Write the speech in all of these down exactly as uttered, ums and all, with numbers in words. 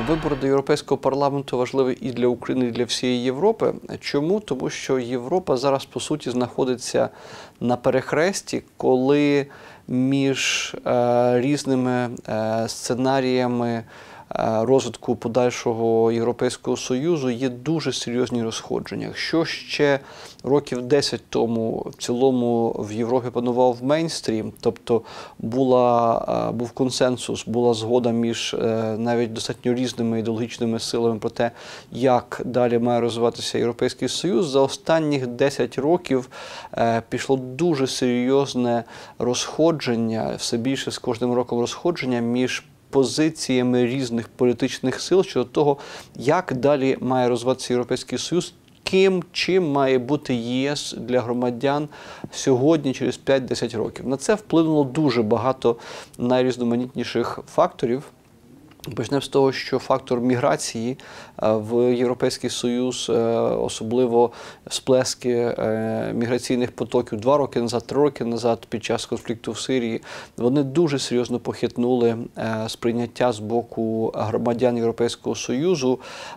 Вибори до Європейського парламенту важливі і для України, і для всієї Європи. Чому? Тому що Європа зараз, по суті, знаходиться на перехресті, коли між е, різними е, сценаріями розвитку подальшого Європейського Союзу є дуже серйозні розходження. Якщо ще років десять тому в цілому в Європі панував мейнстрім, тобто була, був консенсус, була згода між навіть достатньо різними ідеологічними силами про те, як далі має розвиватися Європейський Союз, за останніх десять років пішло дуже серйозне розходження, все більше з кожним роком розходження між позиціями різних політичних сил щодо того, як далі має розвиватися Європейський Союз, ким, чим має бути ЄС для громадян сьогодні, через п'ять-десять років. На це вплинуло дуже багато найрізноманітніших факторів. Почнемо з того, що фактор міграції в Європейський Союз, особливо сплески міграційних потоків два роки назад, три роки назад, під час конфлікту в Сирії, вони дуже серйозно похитнули сприйняття з боку громадян Європейського Союзу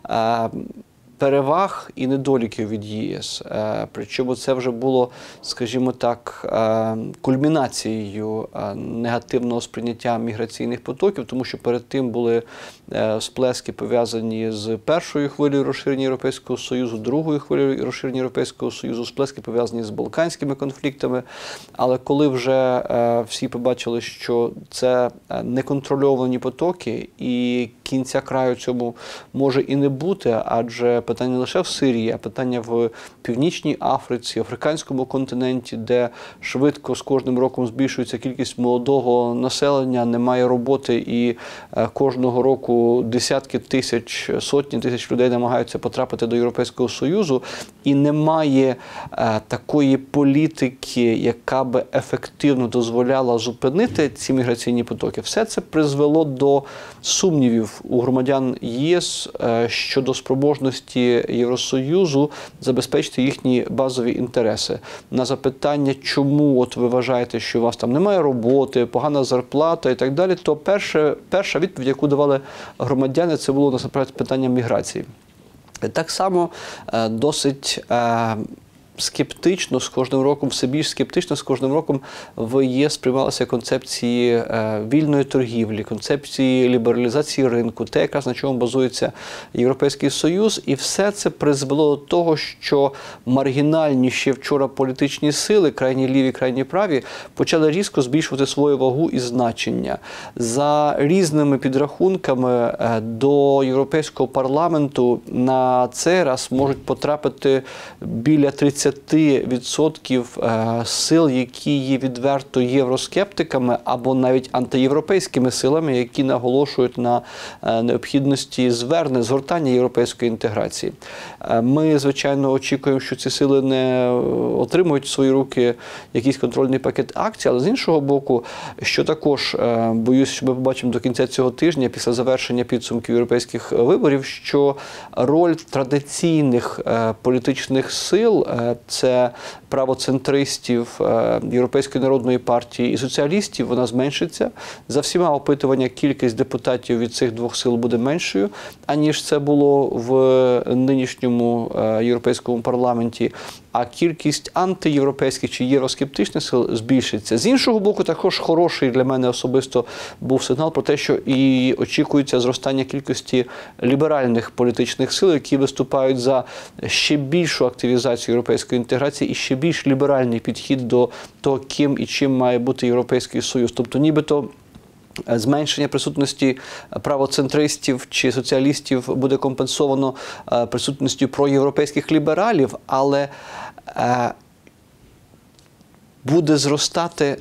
переваг і недоліків від ЄС. Причому це вже було, скажімо так, кульмінацією негативного сприйняття міграційних потоків, тому що перед тим були сплески пов'язані з першою хвилею розширення Європейського Союзу, другою хвилею розширення Європейського Союзу, сплески пов'язані з балканськими конфліктами. Але коли вже всі побачили, що це неконтрольовані потоки і кінця краю цьому може і не бути, адже питання не лише в Сирії, а питання в Північній Африці, Африканському континенті, де швидко з кожним роком збільшується кількість молодого населення, немає роботи і кожного року десятки тисяч, сотні тисяч людей намагаються потрапити до Європейського Союзу, і немає такої політики, яка би ефективно дозволяла зупинити ці міграційні потоки. Все це призвело до сумнівів у громадян ЄС щодо спроможності Євросоюзу забезпечити їхні базові інтереси. На запитання, чому от ви вважаєте, що у вас там немає роботи, погана зарплата і так далі, то перше, перша відповідь, яку давали громадяни, це було насамперед питання міграції. Так само досить скептично з кожним роком, все більш скептично з кожним роком в ЄС приймалися концепції е, вільної торгівлі, концепції лібералізації ринку, те, якраз на чому базується Європейський Союз. І все це призвело до того, що маргінальні ще вчора політичні сили, крайні ліві, крайні праві, почали різко збільшувати свою вагу і значення. За різними підрахунками е, до Європейського парламенту на цей раз можуть потрапити біля тридцяти відсотків сил, які є відверто євроскептиками або навіть антиєвропейськими силами, які наголошують на необхідності звернення, згортання європейської інтеграції. Ми, звичайно, очікуємо, що ці сили не отримують в свої руки якийсь контрольний пакет акцій, але з іншого боку, що також, боюсь, що ми побачимо до кінця цього тижня, після завершення підсумків європейських виборів, що роль традиційних політичних сил, це правоцентристів, Європейської народної партії і соціалістів, вона зменшиться. За всіма опитуваннями кількість депутатів від цих двох сил буде меншою, аніж це було в нинішньому Європейському парламенті. А кількість антиєвропейських чи євроскептичних сил збільшиться. З іншого боку, також хороший для мене особисто був сигнал про те, що і очікується зростання кількості ліберальних політичних сил, які виступають за ще більшу активізацію європейської інтеграції і ще більш ліберальний підхід до того, ким і чим має бути Європейський Союз. Тобто нібито зменшення присутності правоцентристів чи соціалістів буде компенсовано присутністю проєвропейських лібералів, але буде зростати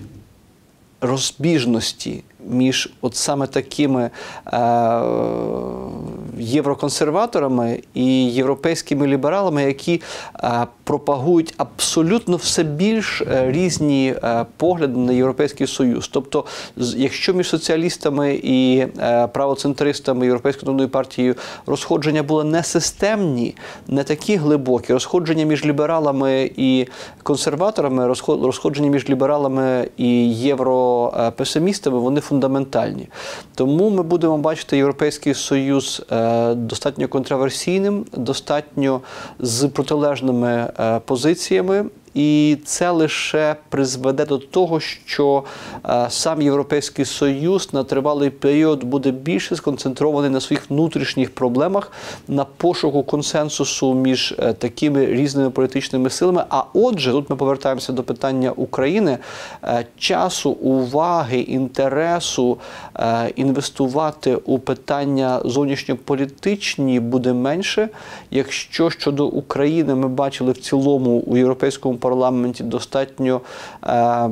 розбіжності між от саме такими е, євроконсерваторами і європейськими лібералами, які пропагують абсолютно все більш різні погляди на Європейський Союз. Тобто, якщо між соціалістами і правоцентристами Європейської народної партії розходження були не системні, не такі глибокі, розходження між лібералами і консерваторами, розходження між лібералами і європесимістами, вони фундаментальні. Тому ми будемо бачити Європейський Союз достатньо контроверсійним, достатньо з протилежними позиціями. І це лише призведе до того, що е, сам Європейський Союз на тривалий період буде більше сконцентрований на своїх внутрішніх проблемах, на пошуку консенсусу між е, такими різними політичними силами. А отже, тут ми повертаємося до питання України, е, часу, уваги, інтересу е, інвестувати у питання зовнішньополітичні буде менше. Якщо щодо України ми бачили в цілому у Європейському парламенті достатньо е,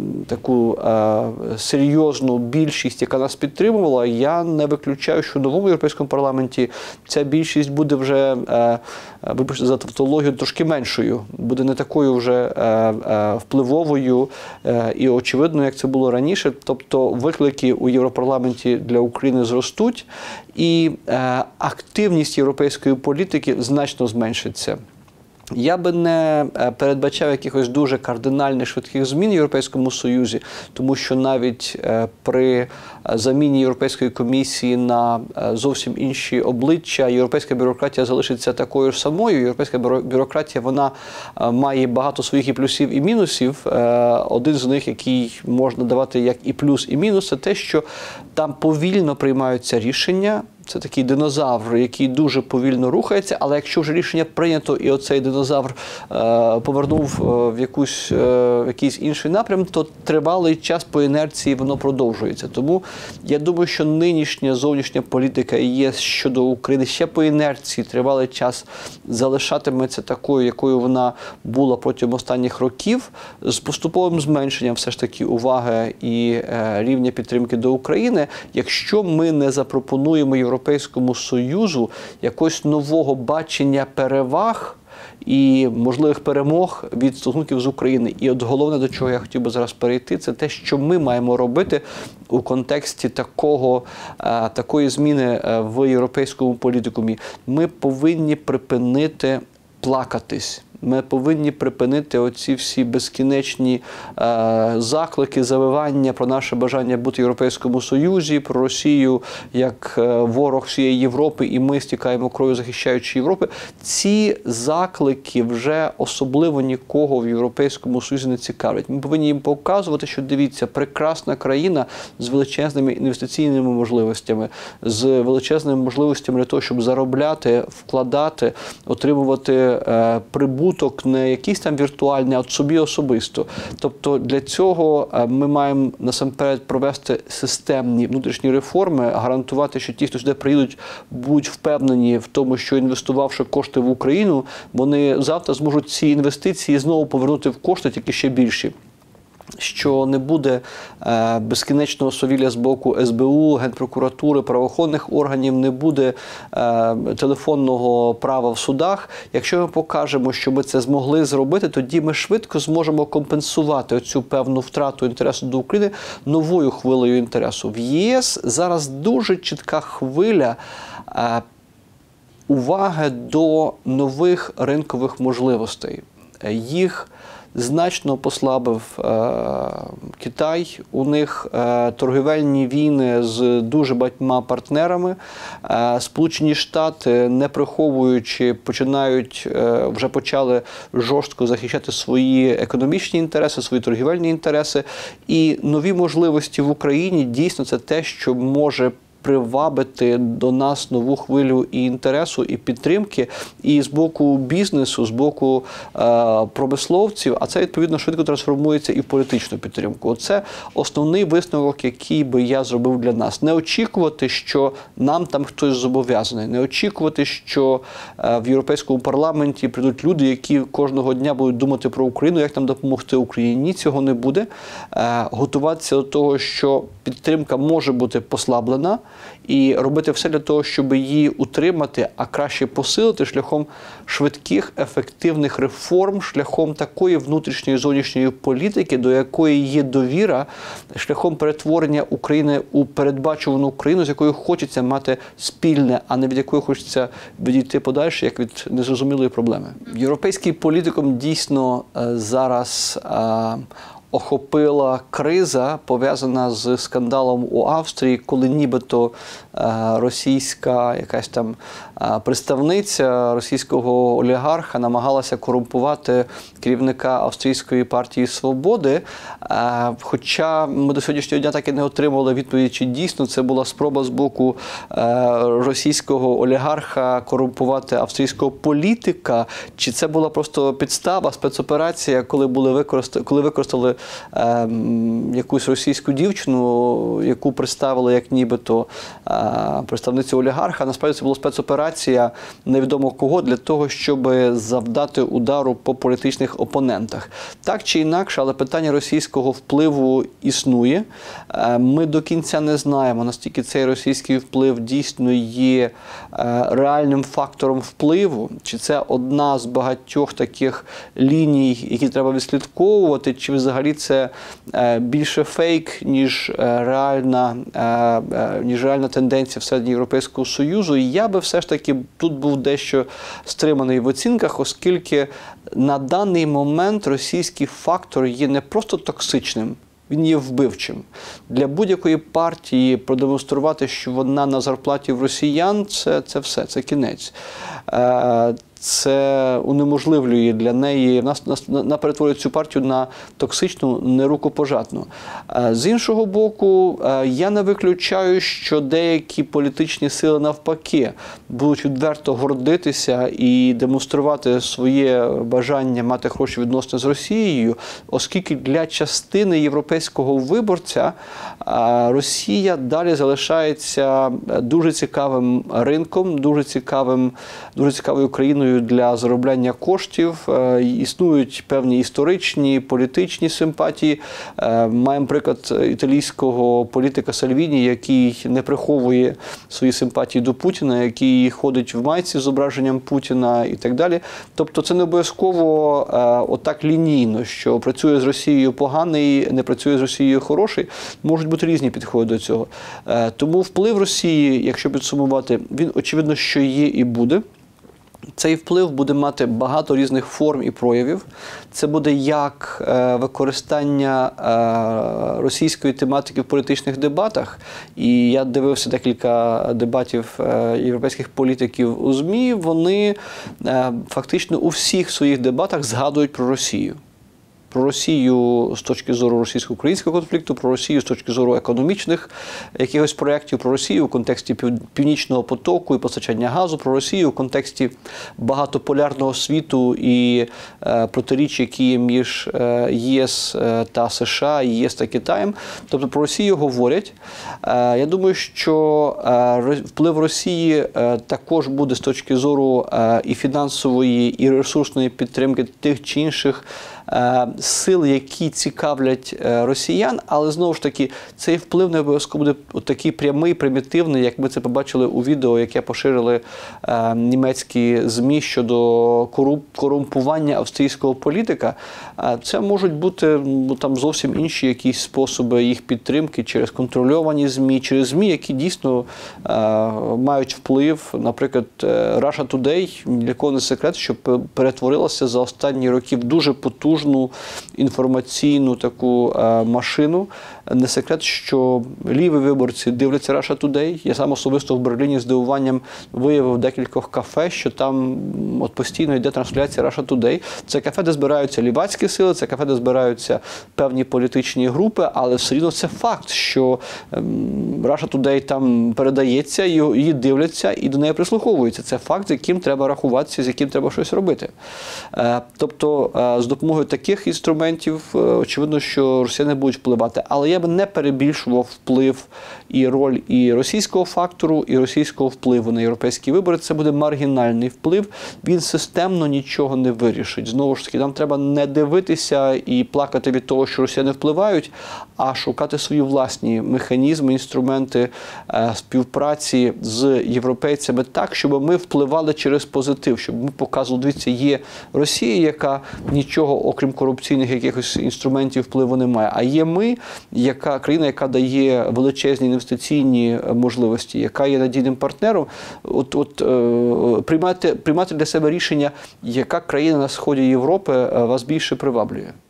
таку е, серйозну більшість, яка нас підтримувала, я не виключаю, що в новому Європейському парламенті ця більшість буде вже, е, вибачте за тавтологію, трошки меншою, буде не такою вже е, е, впливовою е, і очевидно, як це було раніше. Тобто виклики у Європарламенті для України зростуть і е, активність європейської політики значно зменшиться. Я би не передбачав якихось дуже кардинальних швидких змін в Європейському Союзі, тому що навіть при заміні Європейської комісії на зовсім інші обличчя, європейська бюрократія залишиться такою ж самою. Європейська бюрократія, вона має багато своїх і плюсів, і мінусів. Один з них, який можна давати як і плюс, і мінус, це те, що там повільно приймаються рішення. Це такий динозавр, який дуже повільно рухається, але якщо вже рішення прийнято і оцей динозавр е, повернув в, якусь, е, в якийсь інший напрям, то тривалий час по інерції воно продовжується. Тому я думаю, що нинішня зовнішня політика ЄС щодо України ще по інерції тривалий час залишатиметься такою, якою вона була протягом останніх років, з поступовим зменшенням все ж таки уваги і е, рівня підтримки до України, якщо ми не запропонуємо Європейському Союзу якогось нового бачення переваг і можливих перемог від стосунків з Україною. І от головне, до чого я хотів би зараз перейти, це те, що ми маємо робити у контексті такого, такої зміни в європейському політикумі. Ми повинні припинити плакатись. Ми повинні припинити оці всі безкінечні е, заклики, завивання про наше бажання бути в Європейському Союзі, про Росію як е, ворог всієї Європи, і ми стікаємо кров'ю, захищаючи Європу. Ці заклики вже особливо нікого в Європейському Союзі не цікавлять. Ми повинні їм показувати, що, дивіться, прекрасна країна з величезними інвестиційними можливостями, з величезними можливостями для того, щоб заробляти, вкладати, отримувати е, прибуток, не якийсь там віртуальний, а собі особисто. Тобто для цього ми маємо насамперед провести системні внутрішні реформи, гарантувати, що ті, хто сюди приїдуть, будуть впевнені в тому, що інвестувавши кошти в Україну, вони завтра зможуть ці інвестиції знову повернути в кошти, тільки ще більші. Що не буде е, безкінечного свавілля з боку ес бе у, Генпрокуратури, правоохоронних органів, не буде е, телефонного права в судах. Якщо ми покажемо, що ми це змогли зробити, тоді ми швидко зможемо компенсувати цю певну втрату інтересу до України новою хвилею інтересу. В ЄС зараз дуже чітка хвиля е, уваги до нових ринкових можливостей. Їх значно послабив е, Китай. У них е, торгівельні війни з дуже багатьма партнерами. Е, Сполучені Штати, не приховуючи, починають, е, вже почали жорстко захищати свої економічні інтереси, свої торгівельні інтереси. І нові можливості в Україні дійсно це те, що може привабити до нас нову хвилю і інтересу, і підтримки, і з боку бізнесу, з боку е, промисловців, а це, відповідно, швидко трансформується і в політичну підтримку. Оце основний висновок, який би я зробив для нас. Не очікувати, що нам там хтось зобов'язаний, не очікувати, що е, в Європейському парламенті прийдуть люди, які кожного дня будуть думати про Україну, як нам допомогти Україні. Ні, цього не буде. Е, готуватися до того, що підтримка може бути послаблена, і робити все для того, щоб її утримати, а краще посилити шляхом швидких, ефективних реформ, шляхом такої внутрішньої і зовнішньої політики, до якої є довіра, шляхом перетворення України у передбачувану Україну, з якою хочеться мати спільне, а не від якої хочеться відійти подальше, як від незрозумілої проблеми. Європейський політикум дійсно зараз охопила криза, пов'язана з скандалом у Австрії, коли нібито російська якась там представниця російського олігарха намагалася корумпувати керівника Австрійської партії «Свободи». Хоча ми до сьогоднішнього дня так і не отримали відповіді, чи дійсно це була спроба з боку російського олігарха корумпувати австрійського політика, чи це була просто підстава, спецоперація, коли були використали, коли використали якусь російську дівчину, яку представили як нібито представницю олігарха. Насправді це була спецоперація невідомо кого для того, щоб завдати удару по політичних опонентах. Так чи інакше, але питання російського впливу існує. Ми до кінця не знаємо, наскільки цей російський вплив дійсно є реальним фактором впливу, чи це одна з багатьох таких ліній, які треба відслідковувати, чи взагалі це більше фейк, ніж реальна, ніж реальна тенденція всередині Європейського Союзу. І я би все ж таки тут був дещо стриманий в оцінках, оскільки на даний момент російський фактор є не просто токсичним, він є вбивчим. Для будь-якої партії продемонструвати, що вона на зарплаті в росіян, це, це все, це кінець. Це унеможливлює для неї, нас, нас, вона перетворює цю партію на токсичну, нерукопожатну. З іншого боку, я не виключаю, що деякі політичні сили навпаки будуть відверто гордитися і демонструвати своє бажання мати хороші відносини з Росією, оскільки для частини європейського виборця Росія далі залишається дуже цікавим ринком, дуже цікавим, дуже цікавою країною для заробляння коштів. Існують певні історичні, політичні симпатії. Маємо приклад італійського політика Сальвіні, який не приховує свої симпатії до Путіна, який ходить в майці з зображенням Путіна і так далі. Тобто це не обов'язково отак лінійно, що працює з Росією поганий, не працює з Росією хороший. Можуть бути різні підходи до цього. Тому вплив Росії, якщо підсумувати, він очевидно, що є і буде. Цей вплив буде мати багато різних форм і проявів. Це буде як використання російської тематики в політичних дебатах. І я дивився декілька дебатів європейських політиків у ЗМІ. Вони фактично у всіх своїх дебатах згадують про Росію. Про Росію з точки зору російсько-українського конфлікту, про Росію з точки зору економічних якихось проєктів, про Росію в контексті Північного потоку і постачання газу, про Росію в контексті багатополярного світу і е, протиріч, які є між е, ЄС та США, ЄС та Китаєм. Тобто про Росію говорять. Е, я думаю, що е, вплив Росії е, також буде з точки зору е, і фінансової, і ресурсної підтримки тих чи інших сил, які цікавлять росіян, але знову ж таки цей вплив не обов'язково буде такий прямий, примітивний, як ми це побачили у відео, яке поширили е, німецькі ЗМІ щодо корумпування австрійського політика. Е, це можуть бути ну, там зовсім інші якісь способи їх підтримки через контрольовані ЗМІ, через ЗМІ, які дійсно е, мають вплив. Наприклад, Russia Today, для кого не секрет, що перетворилася за останні роки в дуже потужну інформаційну таку е, машину. Не секрет, що ліві виборці дивляться Russia Today. Я сам особисто в Берліні з здивуванням виявив в декількох кафе, що там от постійно йде трансляція Russia Today. Це кафе, де збираються лівацькі сили, це кафе, де збираються певні політичні групи, але все рівно це факт, що ем, Russia Today там передається, її дивляться і до неї прислуховуються. Це факт, з яким треба рахуватися, з яким треба щось робити. Е, тобто, е, з допомогою таких інструментів, е, очевидно, що росіяни будуть впливати. Але я би не перебільшував вплив і роль і російського фактору, і російського впливу на європейські вибори. Це буде маргінальний вплив, він системно нічого не вирішить. Знову ж таки, нам треба не дивитися і плакати від того, що росіяни впливають, а шукати свої власні механізми, інструменти е, співпраці з європейцями так, щоб ми впливали через позитив, щоб ми показували, дивіться, є Росія, яка нічого, окрім корупційних якихось інструментів впливу не має, а є ми, яка країна, яка дає величезні інвестиційні можливості, яка є надійним партнером. От, от е, приймати, приймати для себе рішення, яка країна на сході Європи вас більше приваблює.